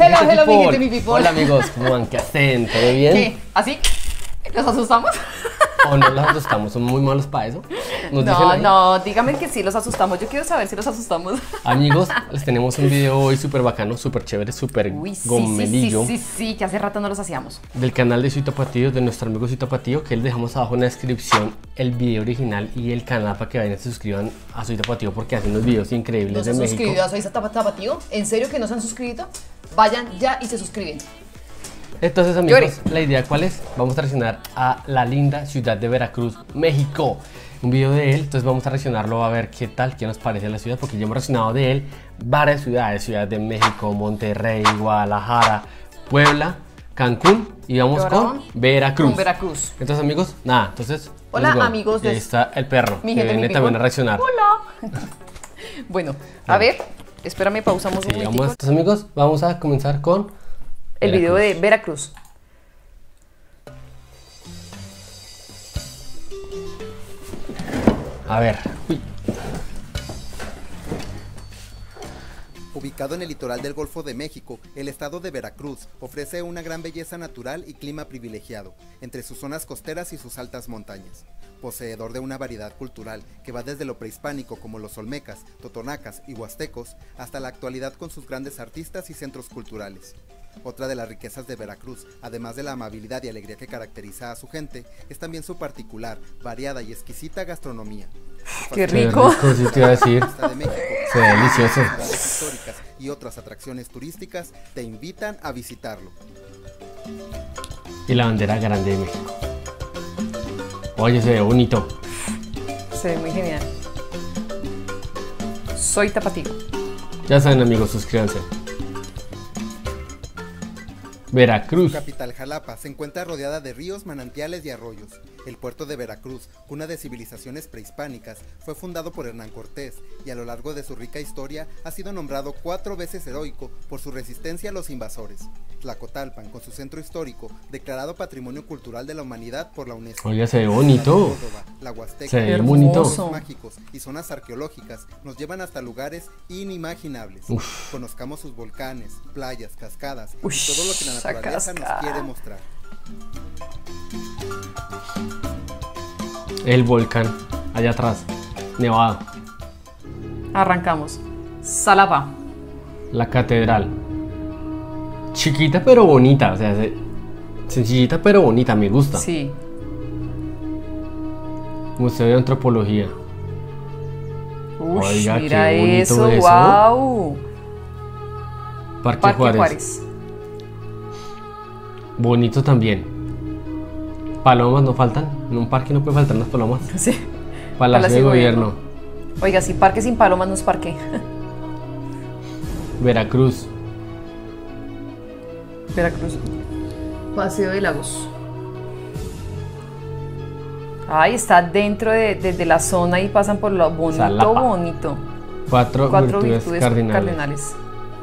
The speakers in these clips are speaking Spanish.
Hello, mi gente, mi people. Hola amigos, ¿cómo van? ¿Qué hacen? ¿Todo bien? ¿Qué? ¿Así? ¿Nos asustamos? ¿O no los asustamos? ¿Somos muy malos para eso? No, dígame que sí los asustamos. Yo quiero saber si los asustamos. Amigos, les tenemos un video hoy súper bacano, súper chévere, súper gomelillo. Sí, que hace rato no los hacíamos. Del canal de Soy Tapatío, de nuestro amigo Soy Tapatío, que les dejamos abajo en la descripción el video original y el canal para que vayan y se suscriban a Soy Tapatío porque hacen unos videos increíbles ¿No de se han México. suscribido a Soy Tapatío? ¿En serio que no se han suscrito? Vayan ya y se suscriben. Entonces amigos, la idea ¿cuál es? Vamos a reaccionar a la linda ciudad de Veracruz, México. Un video de él, entonces vamos a reaccionarlo a ver qué tal, qué nos parece la ciudad, porque ya hemos reaccionado de él varias ciudades, Ciudad de México, Monterrey, Guadalajara, Puebla, Cancún y vamos con Veracruz. Con Veracruz. Entonces amigos, nada, entonces... Hola amigos. Y ahí está el perro, mi que gente, viene también a reaccionar. Hola. Bueno, a ver, espérame, pausamos un momentico. Entonces amigos, vamos a comenzar con... el video de Veracruz. A ver. Uy. Ubicado en el litoral del Golfo de México, el estado de Veracruz ofrece una gran belleza natural y clima privilegiado, entre sus zonas costeras y sus altas montañas. Poseedor de una variedad cultural que va desde lo prehispánico como los olmecas, totonacas y huastecos, hasta la actualidad con sus grandes artistas y centros culturales. Otra de las riquezas de Veracruz, además de la amabilidad y alegría que caracteriza a su gente, es también su particular, variada y exquisita gastronomía. ¡Qué rico! Sí te iba a decir. De México, se ve delicioso. Históricas y otras atracciones turísticas te invitan a visitarlo. Y la bandera grande de México. Oye, se ve bonito. Se ve muy genial. Soy Tapatío. Ya saben amigos, suscríbanse. Veracruz. Su capital, Jalapa, se encuentra rodeada de ríos, manantiales y arroyos. El puerto de Veracruz, cuna de civilizaciones prehispánicas, fue fundado por Hernán Cortés y a lo largo de su rica historia ha sido nombrado 4 veces heroico por su resistencia a los invasores. Tlacotalpan, con su centro histórico, declarado Patrimonio Cultural de la Humanidad por la UNESCO. Oiga, se ve bonito. Córdoba, la Huasteca, se ve bonito. los mágicos y zonas arqueológicas nos llevan hasta lugares inimaginables. Uf. Conozcamos sus volcanes, playas, cascadas y todo lo que la naturaleza nos quiere mostrar. El volcán, allá atrás, nevado. Arrancamos. Xalapa. La catedral. Chiquita pero bonita, o sea, sencillita pero bonita, me gusta. Sí. Museo de Antropología. Uy, oiga, mira qué bonito eso, wow. Parque Juárez. Bonito también. Palomas no faltan. En un parque no puede faltar las palomas. Sí. Palacio de Gobierno. Oiga, si parque sin palomas no es parque. Veracruz. Veracruz. Paseo de Lagos. Ay, está dentro de la zona y pasan por lo bonito, Xalapa. bonito. 4 virtudes cardinales.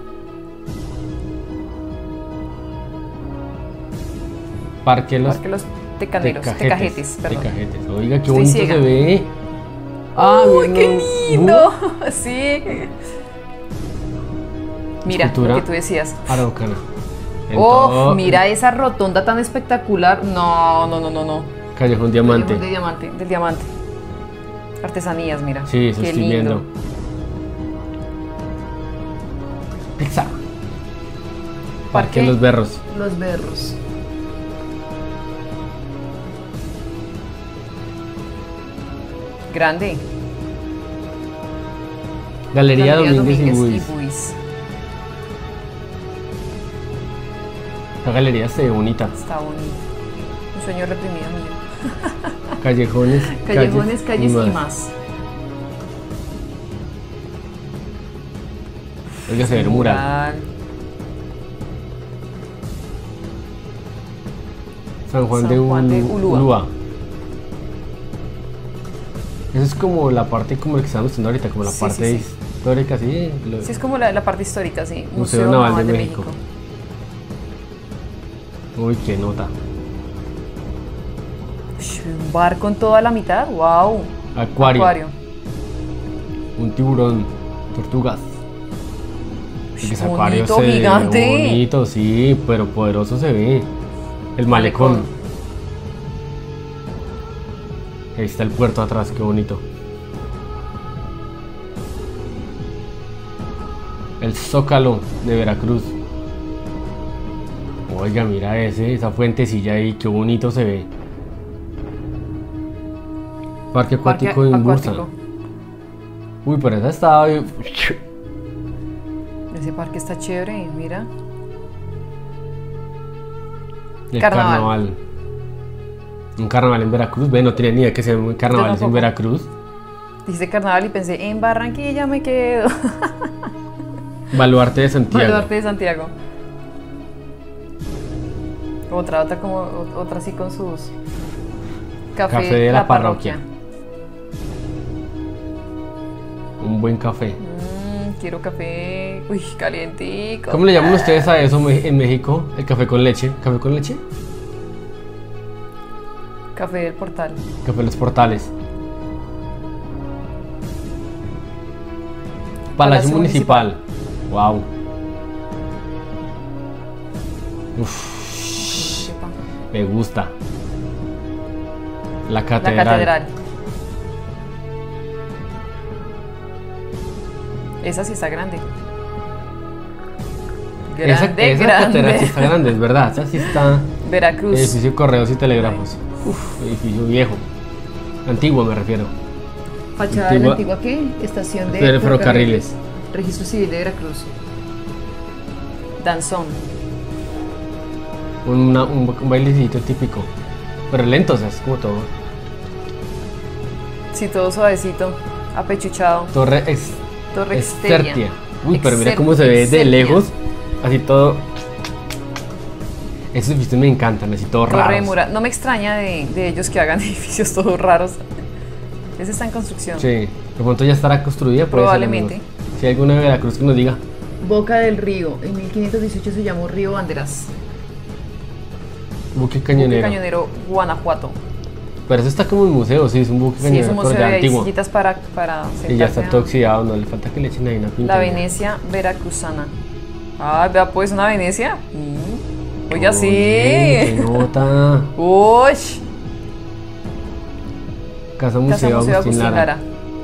Parque Los Tecaneros, Tecajetes, perdón. Tecajetes. Oiga, qué Estoy bonito ciega. se ve. ¡Uy, qué lindo! Sí. Mira, Escultura lo que tú decías. Araucana. ¡Oh! Mira esa rotonda tan espectacular. No. Callejón Diamante. Del diamante. Artesanías, mira. Sí, eso qué estoy lindo. viendo. Pizza. Parque Los Berros. Los Berros. Grande. Galería Domínguez y Buis. La galería se ve bonita. Está bonito. Un sueño reprimido mío. Callejones, calles y más. Oiga, se ve el mural. San Juan de Ulúa. Eso es como la parte como lo que estamos haciendo ahorita, como la parte histórica, sí. Sí, es como la parte histórica, sí. Museo Naval de México. Uy, qué nota. Un barco en toda la mitad, wow. Acuario. Un tiburón, tortugas. El acuario bonito, se ve gigante. bonito, sí, pero poderoso se ve. El malecón. Ahí está el puerto atrás, qué bonito. El Zócalo de Veracruz. Oiga, mira esa fuentecilla ahí, qué bonito se ve. Parque acuático de Imbursa. Uy, pero esa está... Ese parque está chévere, mira. El Carnaval. carnaval. Un carnaval en Veracruz. Ve, no tenía ni idea que se ven carnavales en tampoco. Veracruz. Dijiste carnaval y pensé, en Barranquilla me quedo. Baluarte de Santiago. Baluarte de Santiago. Otra así con sus... Café de la parroquia. Un buen café. Quiero café. Uy, calientico. ¿Cómo le llaman ustedes a eso en México? El café con leche. ¿Café con leche? Café del Portal. Café de los Portales. Palacio Municipal. Wow. Uf, me gusta. La catedral. La catedral. Esa sí está grande. Esa catedral sí está grande, es verdad. Esa sí está. Veracruz. Edificio de correos y telégrafos. Uf, edificio viejo. Antiguo me refiero. Fachada de la antigua, ¿qué? Estación de ferrocarriles. Registro Civil de Veracruz. Danzón. Un bailecito típico. Pero lento, o sea, es como todo. Sí, todo suavecito. Apechuchado. Torre Extertia. Uy, pero mira cómo se ve de lejos. Así todo. Esos edificios me encantan, así todos raros. No me extraña de ellos que hagan edificios todos raros. Ese está en construcción. Sí, de pronto ya estará construida. Probablemente. Si hay alguna de Veracruz que nos diga. Boca del Río. En 1518 se llamó Río Banderas. Buque cañonero. Buque cañonero, Guanajuato. Pero eso está como en museo, sí, es un buque cañonero. Sí, es un museo, hay sillitas para sentarse. Y ya está todo oxidado, no le falta que le echen ahí una pintura. La Venecia veracruzana. Ah, vea pues, una Venecia. Oiga, sí. ¡Qué nota! ¡Uy! Casa Museo Agustín Lara.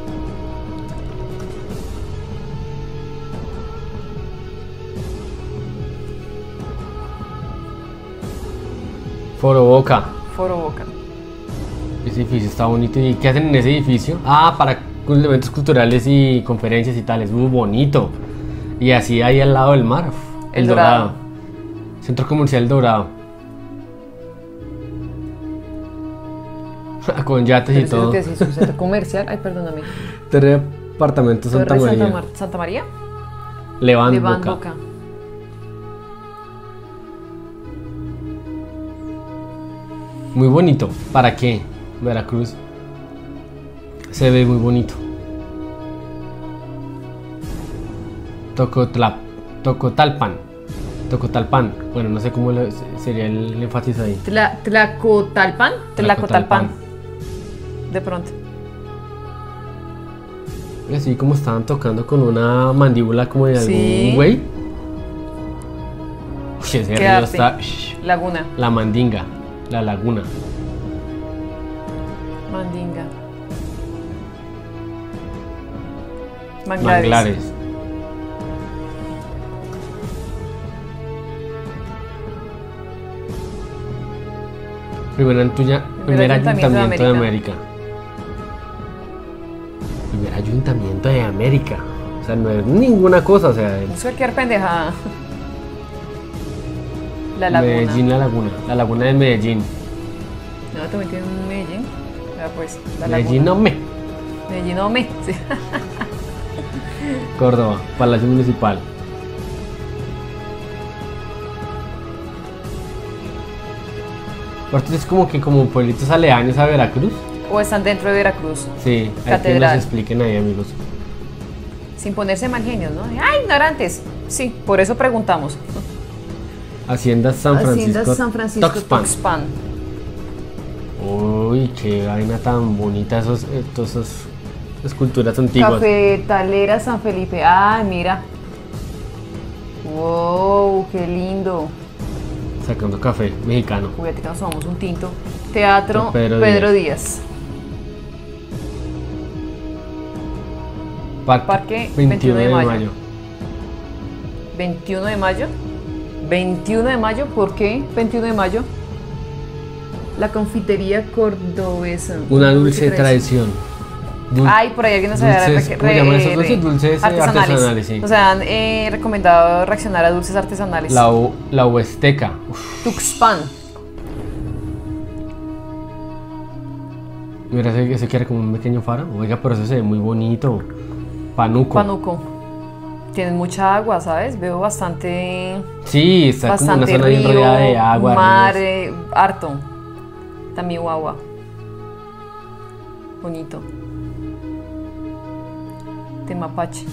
Foro Boca. Foro Boca. Ese edificio está bonito. ¿Y qué hacen en ese edificio? Ah, para eventos culturales y conferencias y tal. Es muy bonito. Y así ahí al lado del mar. El Dorado. Centro Comercial Dorado. Con yates y todo. ¿Qué es eso? ¿Centro comercial? Ay, perdóname. Torre Departamento Santa María. ¿Santa María? Levant Boca. Muy bonito. ¿Para qué? Veracruz se ve muy bonito. Tocotalpan. Bueno, no sé cómo sería el énfasis ahí. Tlacotalpan. De pronto. Así como estaban tocando con una mandíbula como de algún güey. Uy, ese río está. Laguna. La Mandinga. La laguna. Mandinga. Manglares. Primer ayuntamiento de América. Primer ayuntamiento de América. O sea, no es ninguna cosa. O sea, eso es que pendejada. La laguna. Medellín, la laguna de Medellín. No, también tiene un Medellín. Ya pues, Medellín no me. Sí. Córdoba, Palacio Municipal. ¿Esto es como pueblitos aledaños a Veracruz? ¿O están dentro de Veracruz? Sí, hay que nos expliquen ahí, amigos. Sin ponerse mal genios, ¿no? ¡Ay, ignorantes! Sí, por eso preguntamos. Hacienda San Francisco Tuxpan. Uy, qué vaina tan bonita esas esculturas antiguas. Cafetalera San Felipe. Ay, mira. Wow, qué lindo. Sacando café mexicano. Fíjate que nos tomamos un tinto. Teatro Pedro Pedro Díaz. Parque 21 de mayo. 21 de mayo. 21 de mayo, ¿por qué 21 de mayo? La confitería cordobesa. Una dulce tradición. Ay, por ahí alguien nos había ¿Cómo llaman esos dulces? Dulces artesanales, sí. O sea, han recomendado reaccionar a dulces artesanales. La Huasteca. Tuxpan. Mira, ese que era como un pequeño faro. Oiga, pero eso se ve muy bonito. Panuco. Panuco. Tienen mucha agua, ¿sabes? Veo bastante. Sí, está bastante como una zona bien río, rodeada de agua. mar, harto. También agua. Bonito. Temapache.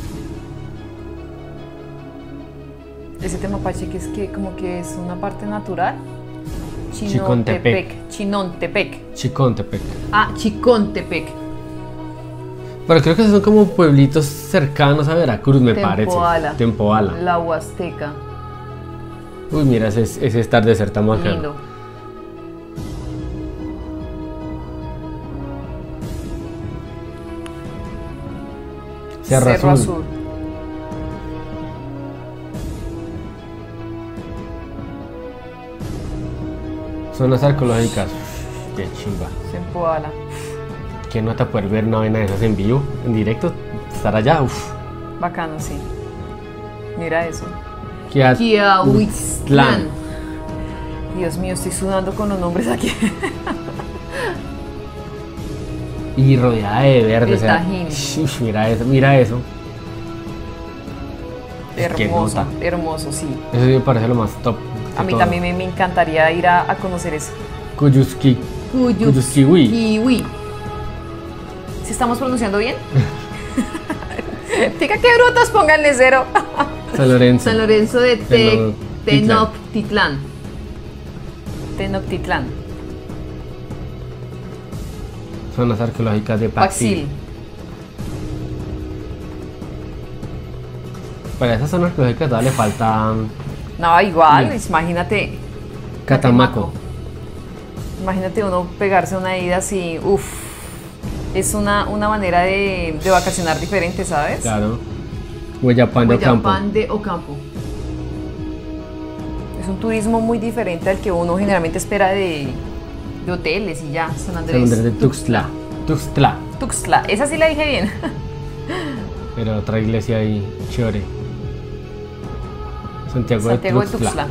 Ese Temapache que es que como que es una parte natural. Chicontepec. Chicontepec. Ah, Chicontepec. Pero creo que son como pueblitos cercanos a Veracruz, me parece. Tempoala. La Huasteca. Uy, mira ese atardecer tan bacano. Lindo. Cerro Azul. Zonas arqueológicas. Qué chimba. Tempoala. Qué nota poder ver una vaina de esas en vivo, en directo, estar allá, uff. Bacano, sí. Mira eso. Quiahuiztlán. Dios mío, estoy sudando con los nombres aquí. Y rodeada de verde. El Tajín. Mira eso. Hermoso, hermoso, sí. Eso sí me parece lo más top. A mí también me encantaría ir a conocer eso. Cuyusquiwi. ¿Sí estamos pronunciando bien? Diga que brutos, pónganle 0. San Lorenzo de Tenochtitlán. Zonas arqueológicas de Paxil. Para esas zonas arqueológicas todavía le falta. No, igual, imagínate. Catamaco. Imagínate uno pegarse una ida así, uff. Es una manera de vacacionar diferente, ¿sabes? Claro. Hueyapán de Ocampo. Es un turismo muy diferente al que uno generalmente espera de hoteles y ya. San Andrés de Tuxtla. Esa sí la dije bien. Pero otra iglesia ahí, chévere. Santiago de Tuxtla.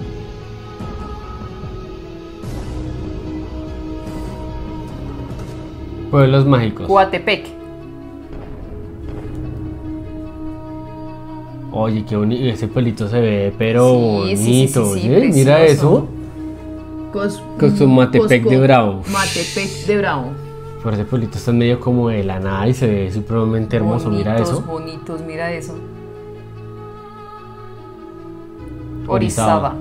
Pueblos mágicos. Coatepec. Oye, qué bonito. Ese pueblito se ve, pero bonito. Sí, mira eso. Cosmatepec de Bravo. Matepec de Bravo. Por ese pueblito está en medio como de la nada y se ve supremamente hermoso. Mira eso. Bonitos, mira eso. Orizaba.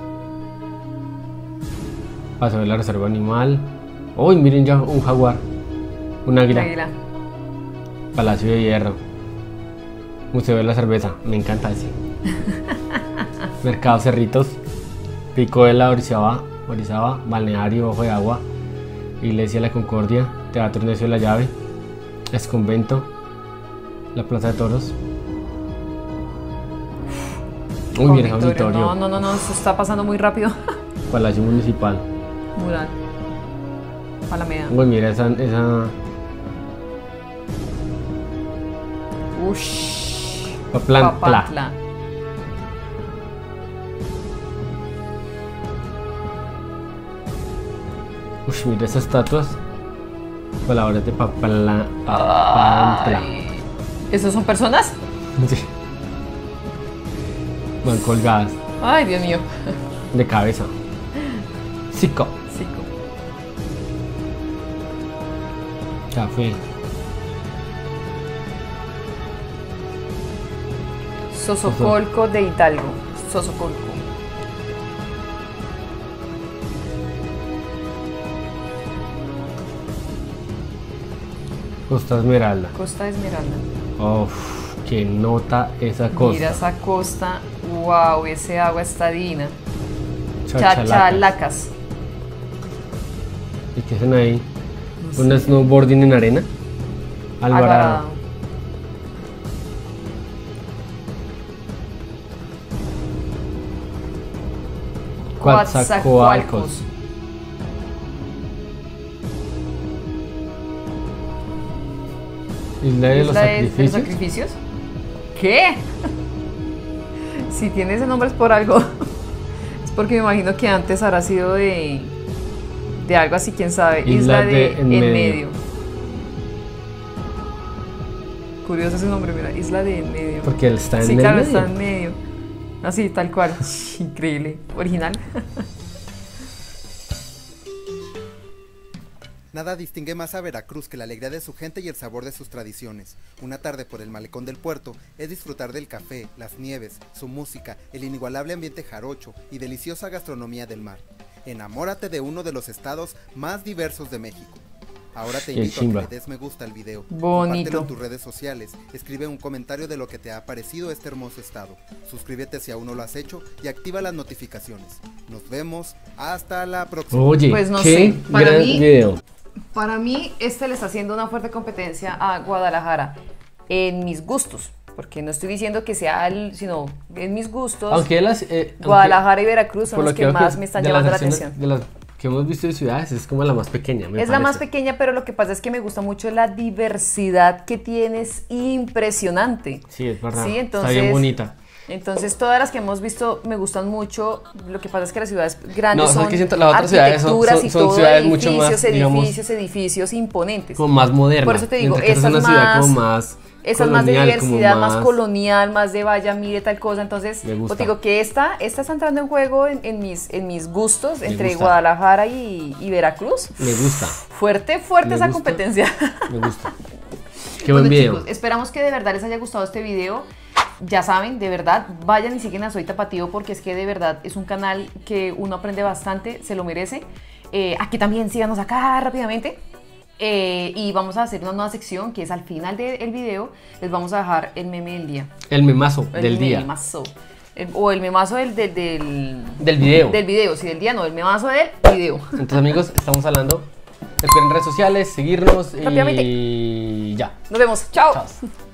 Paseo de la reserva animal. Uy, miren ya un jaguar. Un águila. Palacio de Hierro. Museo de la Cerveza. Me encanta ese. Mercado Cerritos. Pico de la Orizaba. Balneario Ojo de Agua. Iglesia de la Concordia. Teatro Ignacio de la Llave. Exconvento. La Plaza de Toros. Uy, mira, auditorio. No, esto está pasando muy rápido. Palacio Municipal. Mural. Alameda. Uy, mira esa... Ush. Papantla. Ush, mira esas estatuas. Palabras de Papantla. ¿Esos son personas? Sí. Van colgadas. Ay, Dios mío. De cabeza. Cico. Café. Sosocolco de Hidalgo. Sosocolco. Costa Esmeralda. Costa Esmeralda. Uff, Qué nota esa costa. Mira esa costa, wow, ese agua estadina. Chachalacas. Chachalacas. ¿Y qué hacen ahí? ¿Un snowboarding en arena? Alvarado. Coatzacoalcos. Isla de los sacrificios. ¿Qué? Si tiene ese nombre es por algo. Es porque me imagino que antes habrá sido de algo así, quién sabe. Isla de en medio. Curioso ese nombre, mira, Isla de en medio. Porque él está en medio. Sí, claro, está en medio. Así, tal cual. Increíble. Original. Nada distingue más a Veracruz que la alegría de su gente y el sabor de sus tradiciones. Una tarde por el malecón del puerto es disfrutar del café, las nieves, su música, el inigualable ambiente jarocho y deliciosa gastronomía del mar. Enamórate de uno de los estados más diversos de México. Ahora te invito a que le des me gusta al video. Bonito. Compártelo en tus redes sociales, escribe un comentario de lo que te ha parecido este hermoso estado. Suscríbete si aún no lo has hecho y activa las notificaciones. Nos vemos, hasta la próxima. Oye, pues no qué sé, gran video. Para mí, le está haciendo una fuerte competencia a Guadalajara en mis gustos, porque no estoy diciendo que sea sino en mis gustos. Aunque Guadalajara y Veracruz son los que más me están llamando la atención. De las que hemos visto de ciudades, es como la más pequeña, me parece. La más pequeña, pero lo que pasa es que me gusta mucho la diversidad que tiene, es impresionante. Sí, es verdad. Sí, entonces, está bien bonita. Entonces todas las que hemos visto me gustan mucho. Lo que pasa es que las ciudades grandes son son las otras ciudades son ciudades mucho más, edificios imponentes. Como más modernas. Por eso te digo, esa es una ciudad como más esa es más de diversidad, más colonial, más de vaya, mire tal cosa. Entonces, pues digo que esta está entrando en juego en mis gustos entre Guadalajara y Veracruz. Me gusta. Fuerte esa competencia. Me gusta. Qué buen video. Chicos, esperamos que de verdad les haya gustado este video. Ya saben, de verdad, vayan y siguen a Soy Tapatío porque es que de verdad es un canal que uno aprende bastante, se lo merece. Aquí también síganos acá rápidamente. Y vamos a hacer una nueva sección que es al final del video. Les vamos a dejar el meme del día. El memazo del día. El memazo. O el memazo del video. Del video, sí, del día no, el memazo del video. Entonces amigos, estamos hablando. Recuerden redes sociales, seguirnos rápidamente. Y ya. Nos vemos. Chao. Chao.